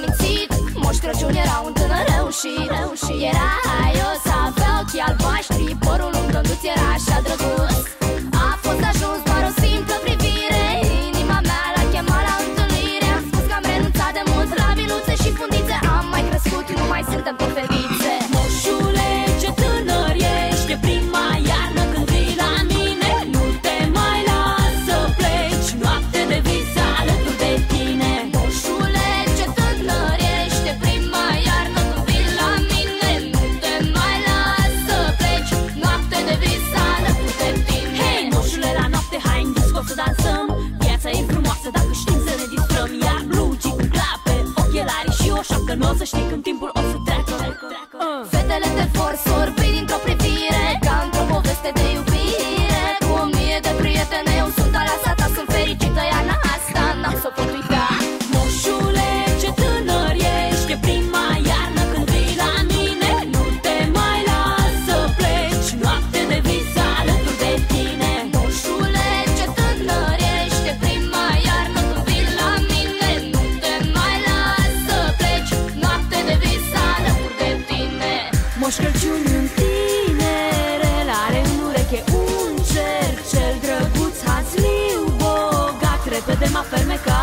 mințit. Moș Crăciun era un tânăr reușit. Era haios, avea ochii albaștri, părul lung blânduț, era așa drăguț. A fost ajuns doar o simplă privire, inima mea l-a chemat la întâlnire. Am spus că am renunțat de mult la biluțe și fundițe. Am mai crescut, nu mai suntem tot fetițe. Moșule, ce tânăr ești, e prima iarnă când vii la mine. Nu te mai las să pleci, noapte de vis alături de tine. Moșule, ce tânăr ești, e prima iarnă când vii la mine. Nu te mai las să pleci, noapte de vis alături de tine. Hei, moșule, la noapte hai în disco să dansăm. Viața e frumoasă dacă știm să ne distrăm. Ia blugii cu clape, ochelari și o șapcă. Nu o să știi când timpul o să treacă. Fetele te vor sorbi dintr-o privire, ca într-o poveste de iubire. Cu 1000 de prietene eu sunt aleasa ta, sunt fericită iarna asta, n-am să o pot uita. Moșule, ce tânăr ești, e prima iarnă când vii la mine. Nu te mai las să pleci, noapte de vis alături de tine. Moșule, ce tânăr ești, e prima iarnă când vii la mine. Nu te mai las să pleci, noapte de vis alături de tine. Moș Crăciun în tinerel are în ureche un cer, cel drăguț, hazliu, bogat. Repede m-a fermecat